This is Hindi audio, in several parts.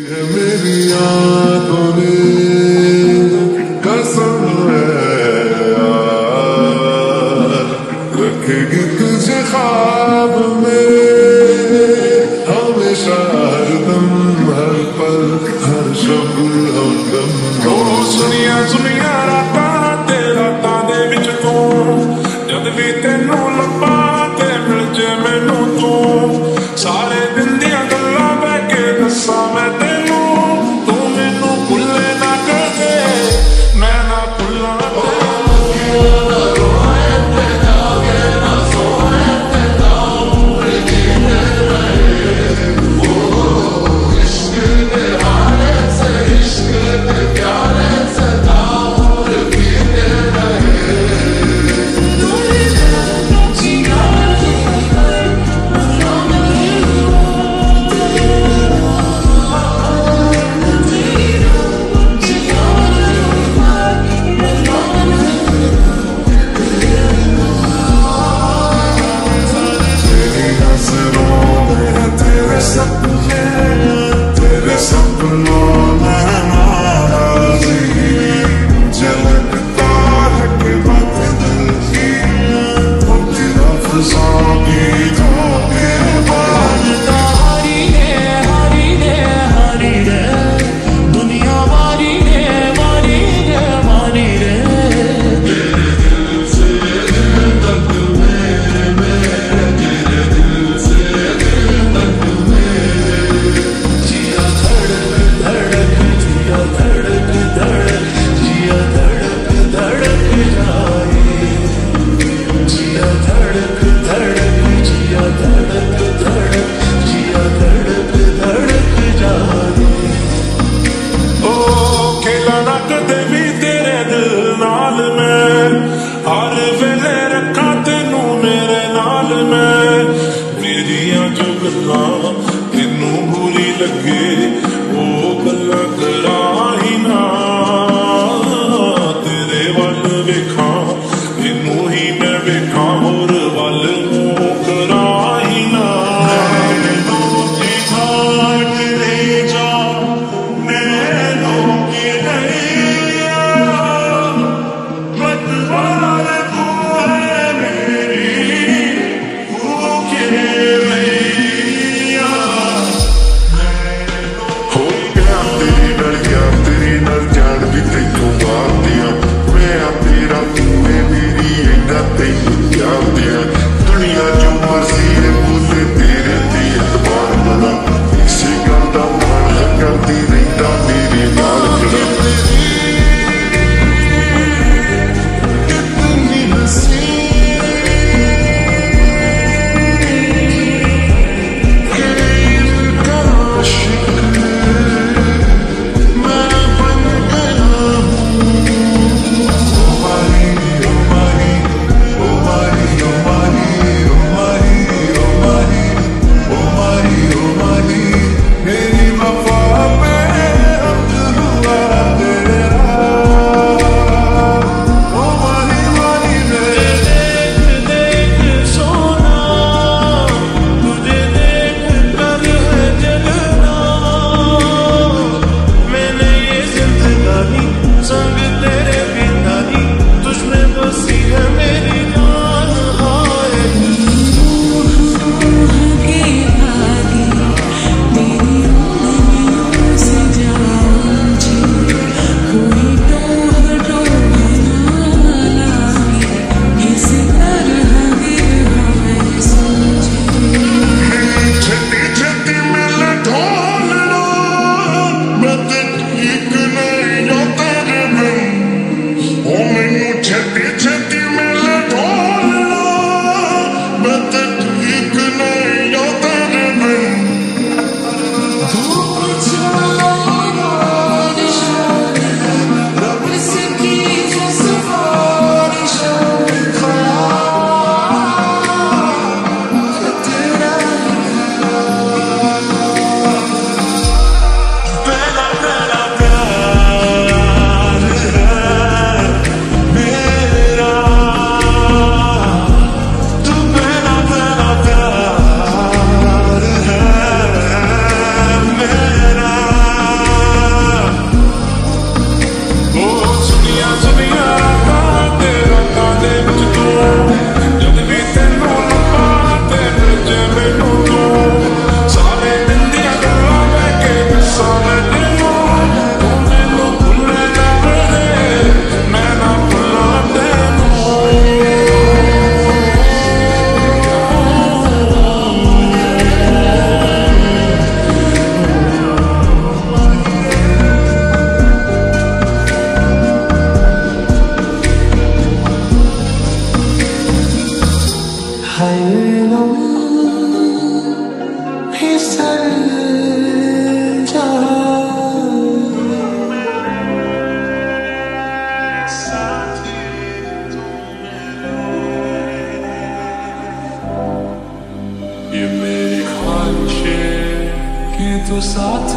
मेरी आंखों ने कसम है यार, रखेगी तुझे ख्वाब में हमेशा, हरदम, हर पल, हर शब, हमदम। सुनिया सुनिया रातां ते रातां दे विच तू, जद भी तेनू लब्बा ते मिल जे मैनू तू, सारे दिन दियां गल्लां बह के दस्सां मैं तेनू, तू मैनू भुल्ले ना कदे, मैं ना भुल्लां तेनू बुरी लगे वो गल्लां कराही ना, तेरे वल वेखा तेनू ही मैं वेखा, होर वल मूंह कराही ना।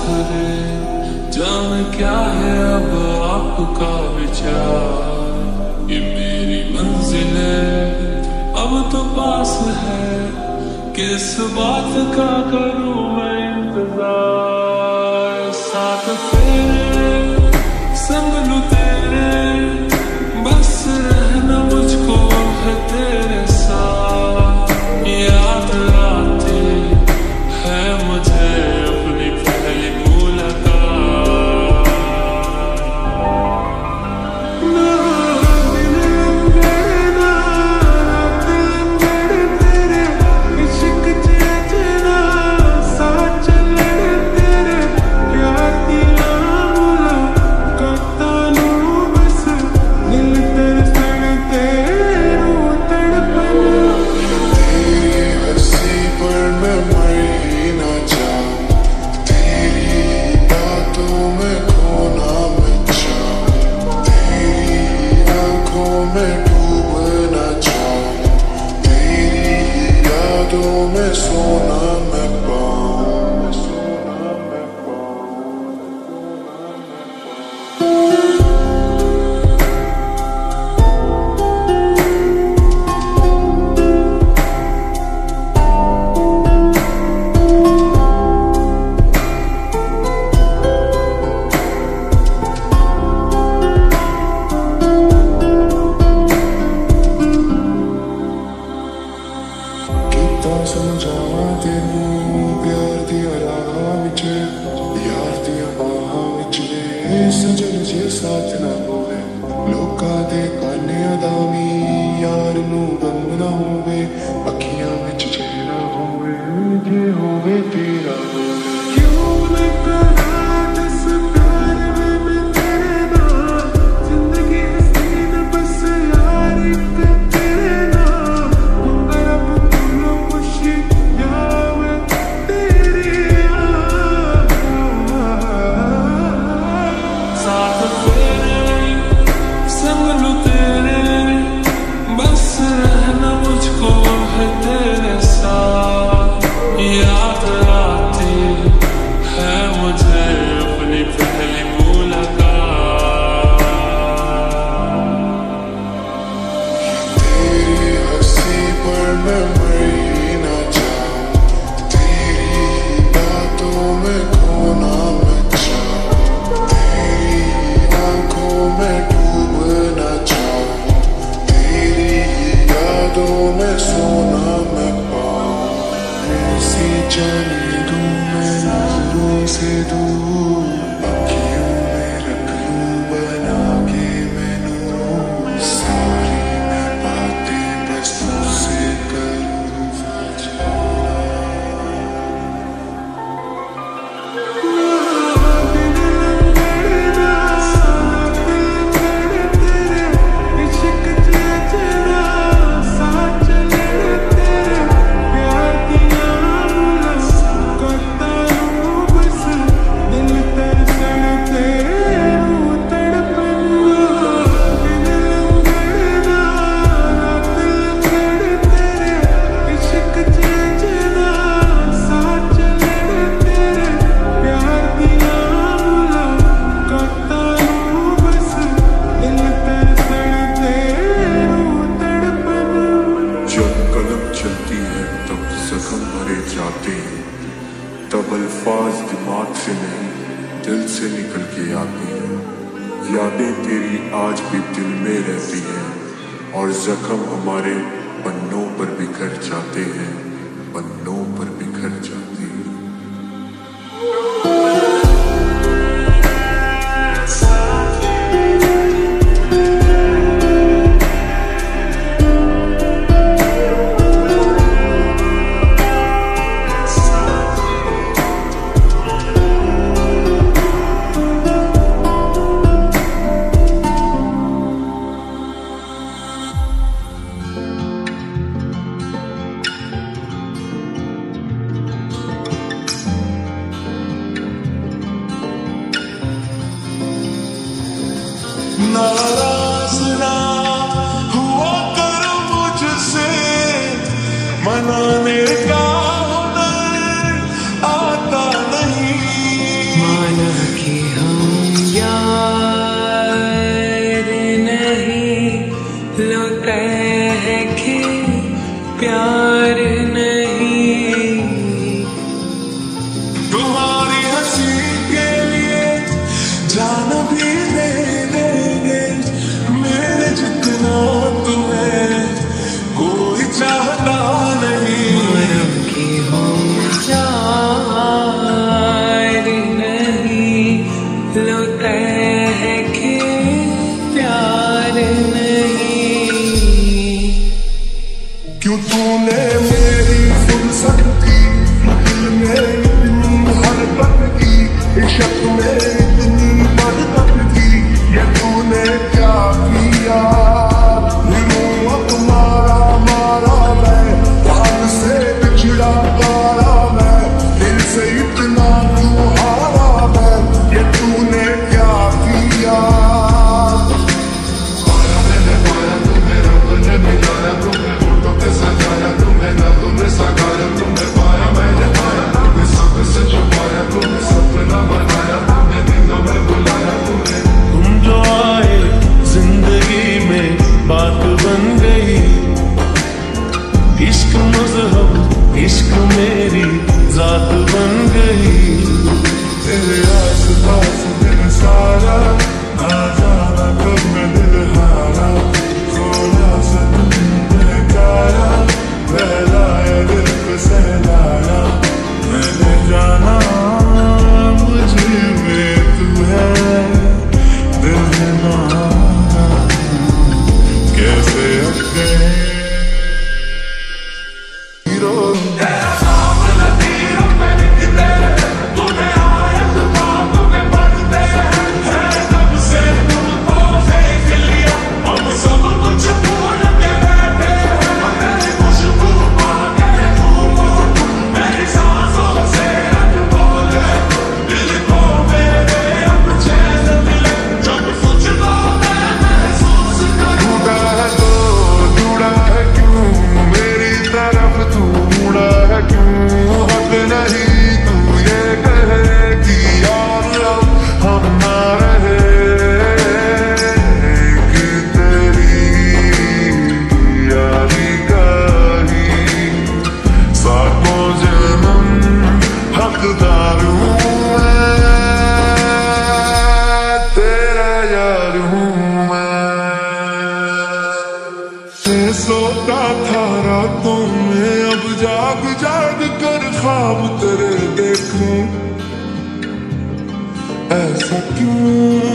है, जाने क्या है अब आपका विचार। ये मेरी मंजिल है अब तो पास है, किस बात का करूं मैं इंतजार। साथ तेरे संग लूं तेरे, बस रहना मुझको है तेरे साथ। याद आती है मुझे अपनी पहली मुलाकात। तब अल्फाज दिमाग से नहीं दिल से निकल के आती हैं। यादें तेरी आज भी दिल में रहती हैं और जख्म हमारे पन्नों पर बिखर जाते हैं, पन्नों पर बिखर जाते हैं। नाराज ना हुआ कर मुझसे, मनाने का हुनर आता नहीं। ऐसा क्यों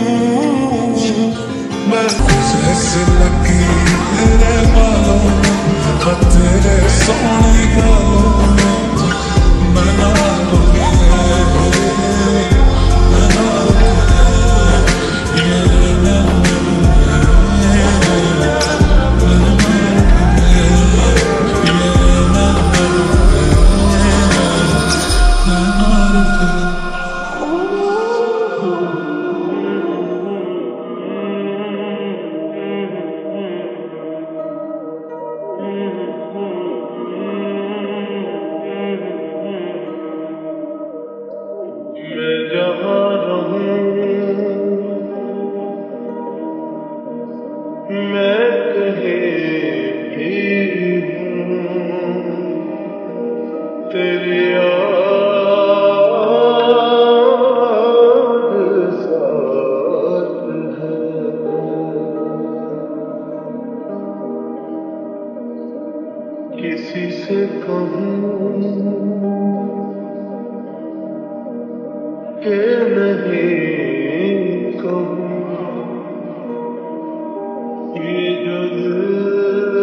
मैं जैसे लगी तेरे बालों में, हाँ तेरे सोने गालों में मैं ना रुके, मैं ना रुके, ये मैं ना रुके, मैं ना रुके, ये मैं ना रुके, मैं ना रुके। मैं जहाँ रहूं मैं कहीं भी हूँ, तेरी याद साथ है। किसी से कहूँ के नहीं कहूँ, ये जो दिल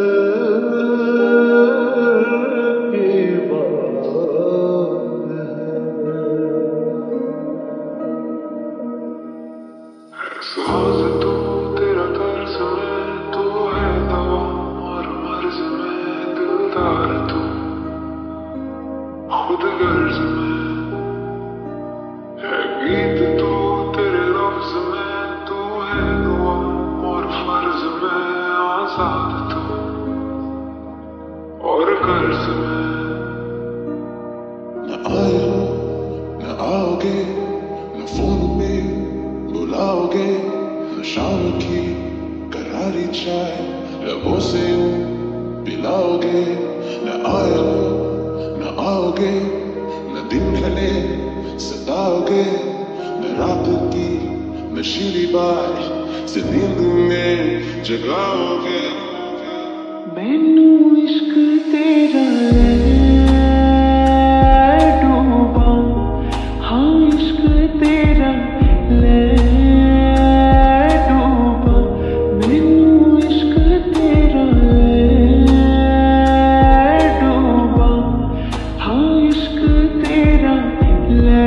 की बात है। साज तू तेरा कर्ज में, तू है दवा और मर्ज में दिलदार, तू खुद गर्ज में है गीत, तू तेरे लफ्ज में, तू है दुआ और फर्ज में आजाद, तू और कर्ज में। न आए हो न आओगे, न फोन में बुलाओगे, न शाम की करारी चाय लबों से पिलाओगे। न आए हो न आओगे, न दिन ढले सताओगे, न रात की नशीली बारिश से नींद में जगाओगे। मैनू इश्क तेरा डूबा, हाँ इश्क तेरा ले डूबा, मैनू इश्क तेरा डूबा, हाँ इश्क तेरा ले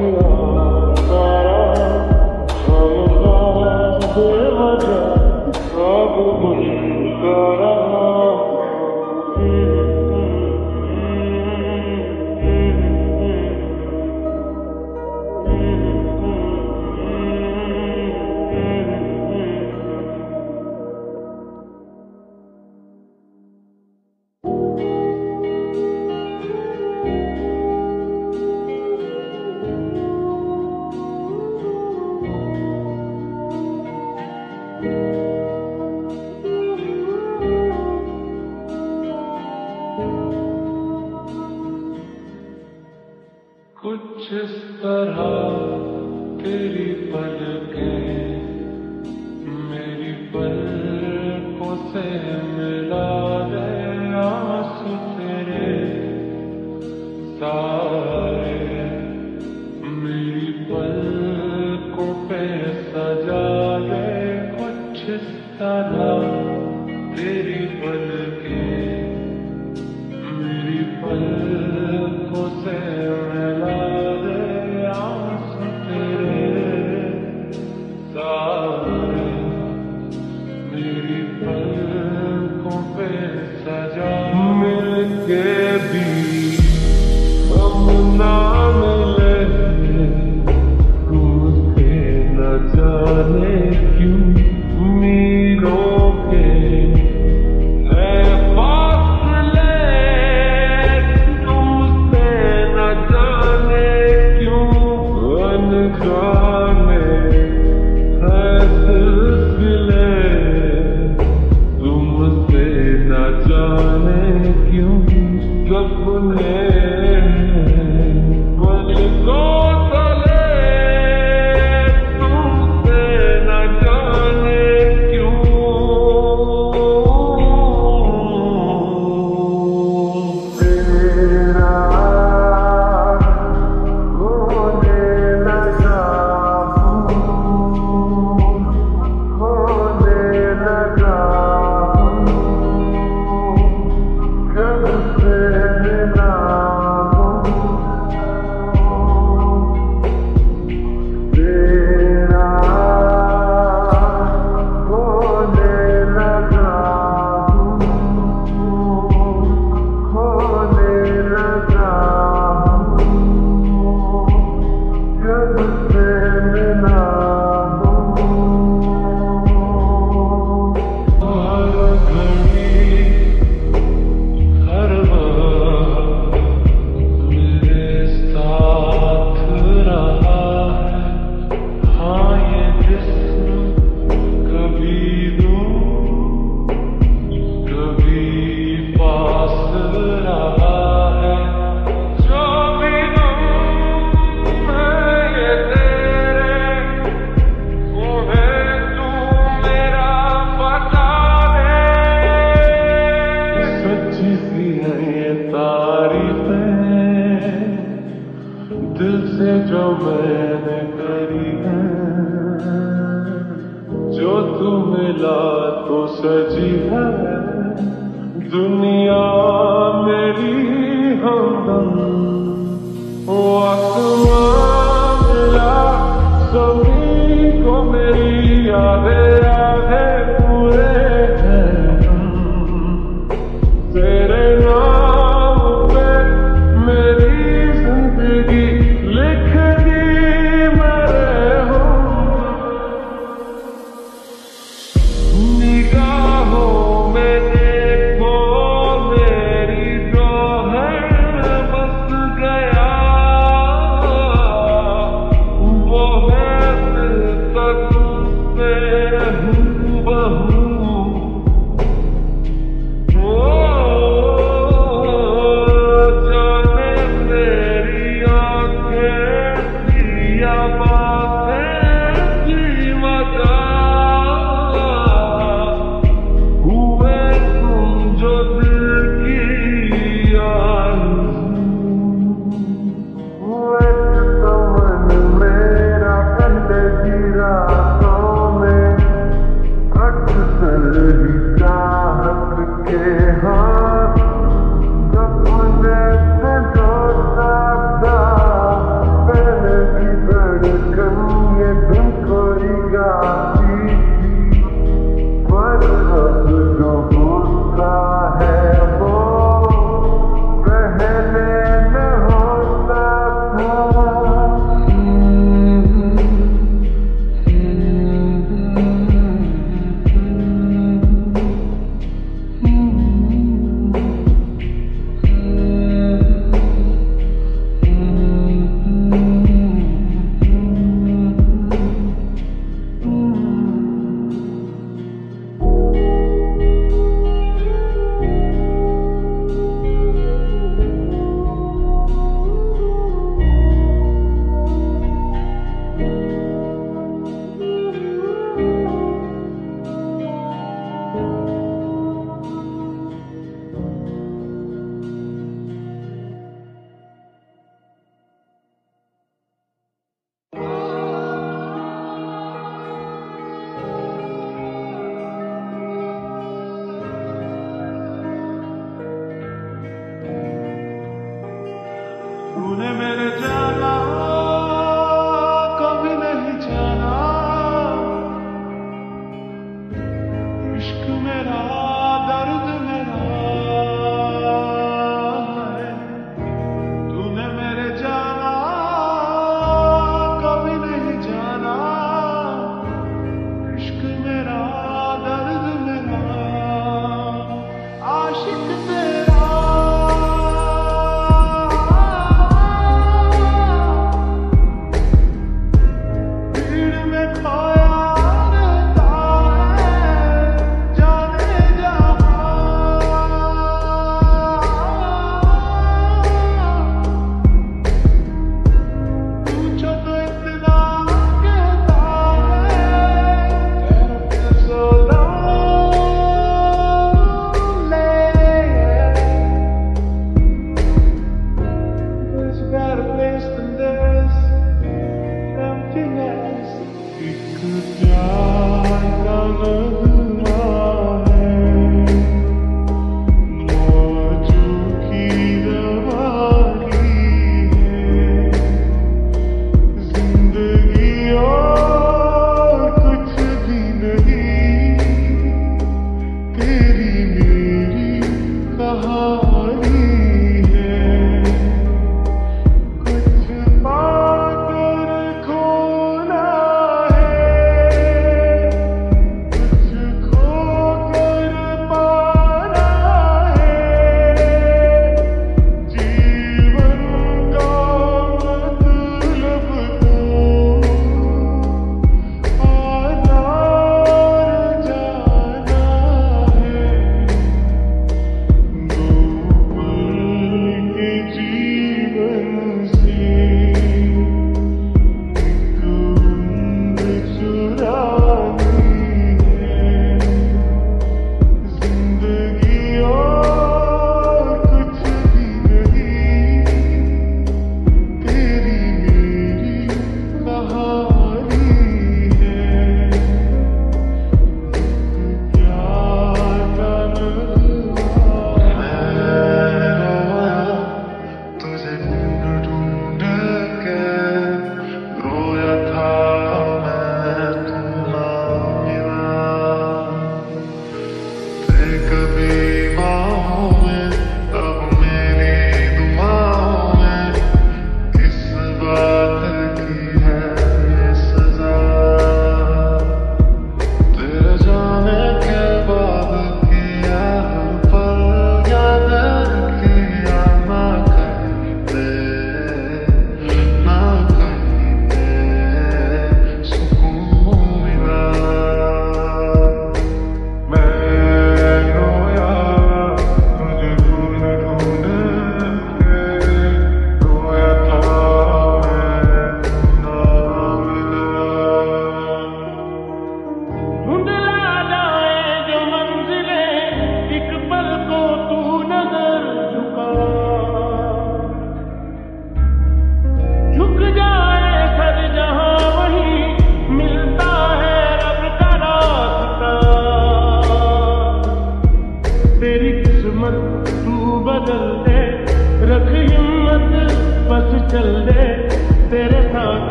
कुछ इस तरह तेरी पलकें मेरी पलकों से मिला दे, आंसू तेरे सारे मेरी पलकों पे सजा दे। कुछ इस तरह तेरी पलकें मेरी पलकों से मिला दे, आंसू तेरे सारे मेरी पलकों पे सजा। मिलके भी हम ना मिले, तुझसे न जाने क्यों मीलों के दिल से जो मैंने करी है, जो तू मिला तो सजी है दुनिया मेरी हमदम। वो आसमां मिला सभी को मेरी यादें यादें पूरे हैं तेरे नाम पे मेरी जिंदगी लिख दी मेरे हम। निगाहों में देखो मेरी तो है बस गया ये धुन कोई गाती थी, पर अब जो होता है वो पहले न होता था। तूने मेरे जाना कभी नहीं जाना, इश्क मेरा दर्द मेरा है। तूने मेरे जाना कभी नहीं जाना, इश्क मेरा दर्द मेरा, आशिक तेरा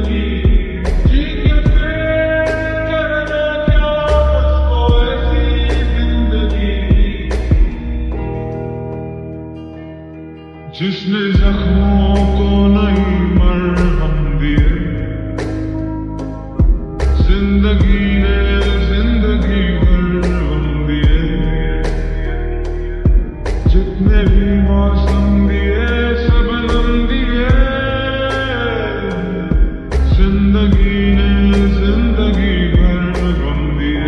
जिसने जख्मों को नहीं मरहम दिए, जिंदगी ने जिंदगी भर गम दिए, जितने भी मौसम दिए सबनम दिए, जिंदगी ने जिंदगी भर गम दिए।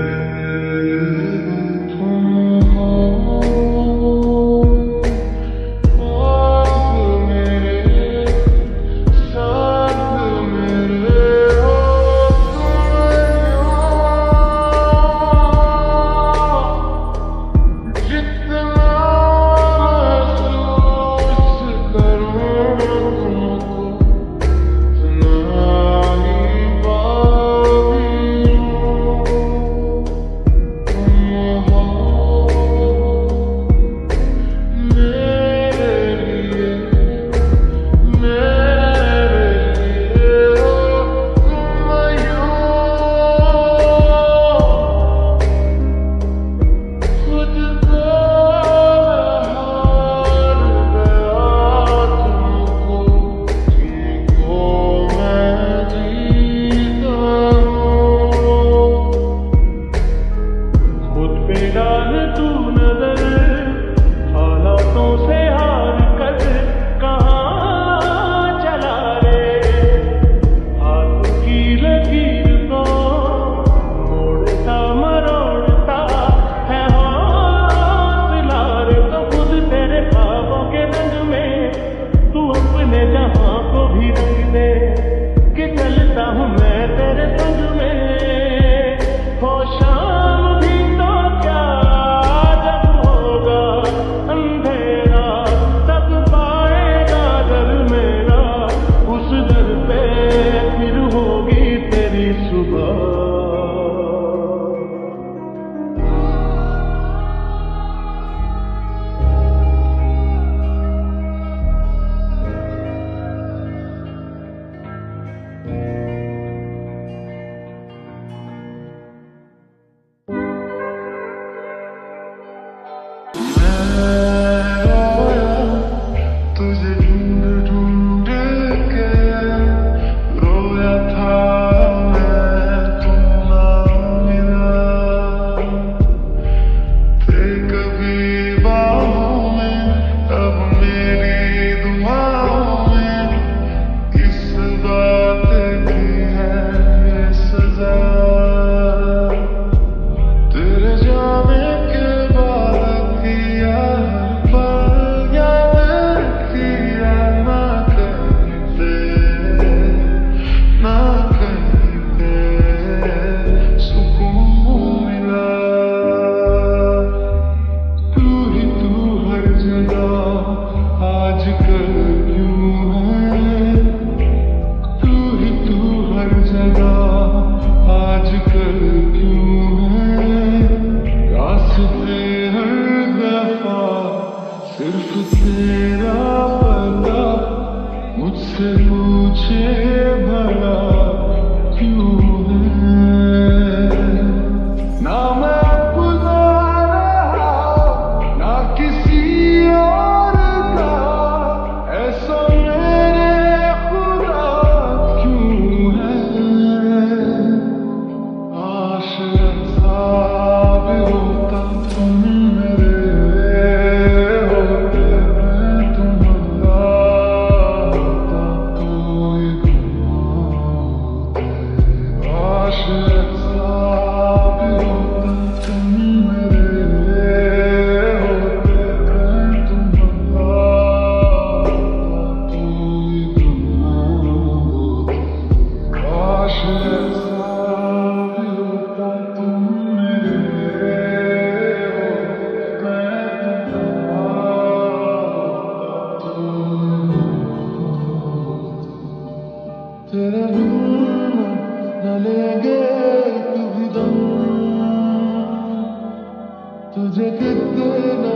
तुझे कितना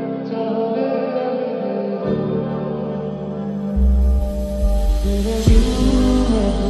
चाहे तेरे बिना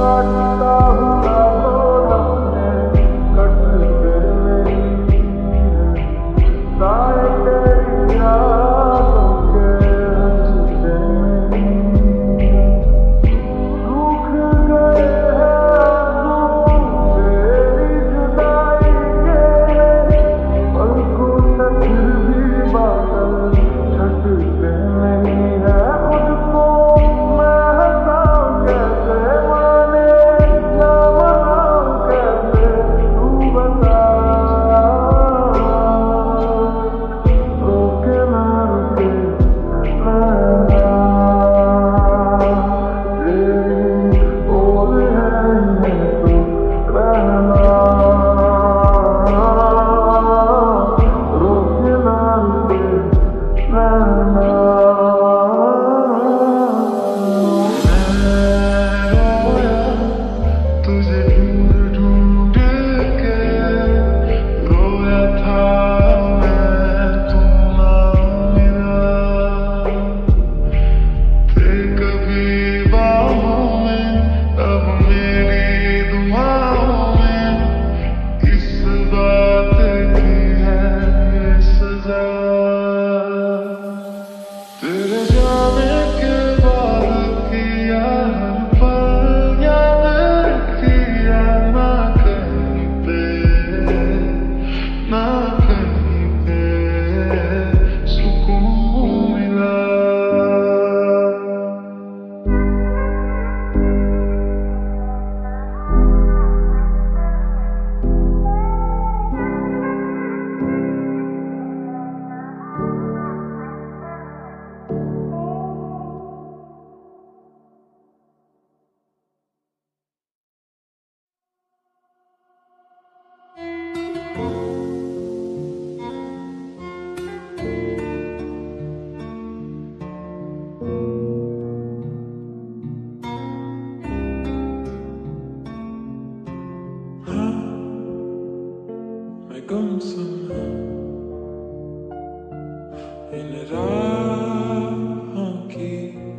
इन राहों की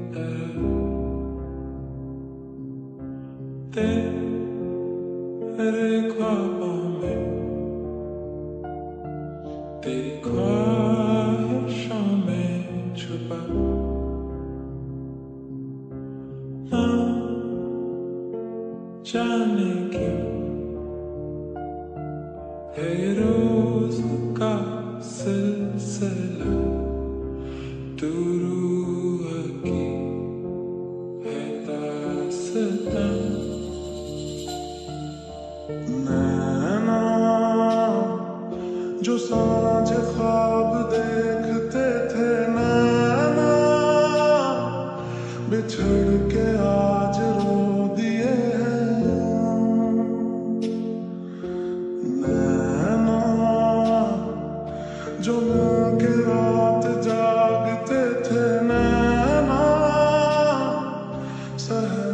तेरे ख्वाबों में तेरी ख्वाहिशों में छुपा जाने क्यों है ये रोज का सिलसिला तू रूह की है दास्तां नैना जो सांझ ख्वाब देखते थे नैना बिछड़ के आज रो दिए हैं नैना जो मिलके रात जागते थे नैना सहर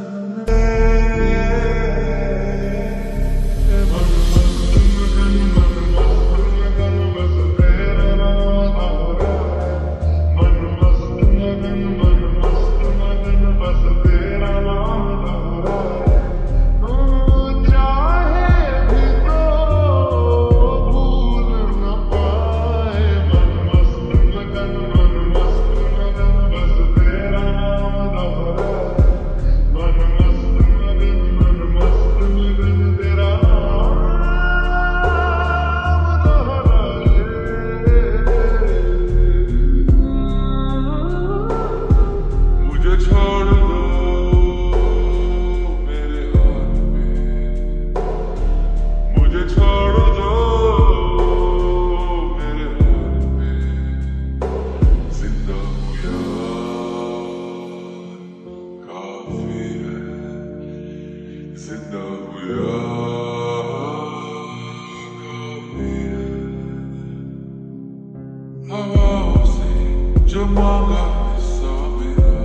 हवाओं से जो मांगा हिस्सा मेरा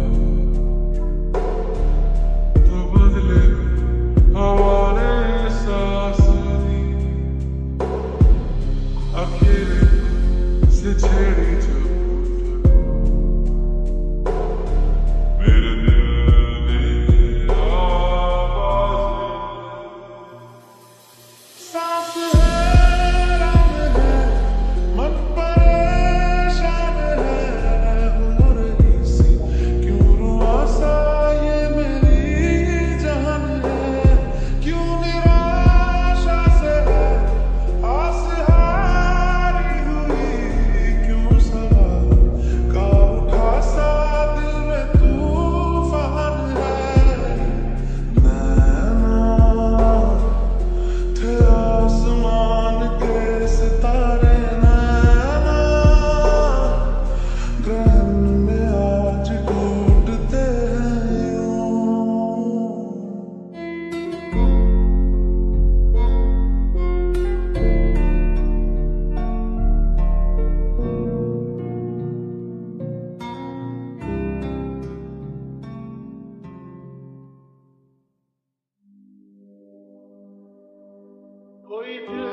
तो बदले में हवाने सांस दी अकेले से छेड़ी जब मेरे दिल में आवाज कोई दिल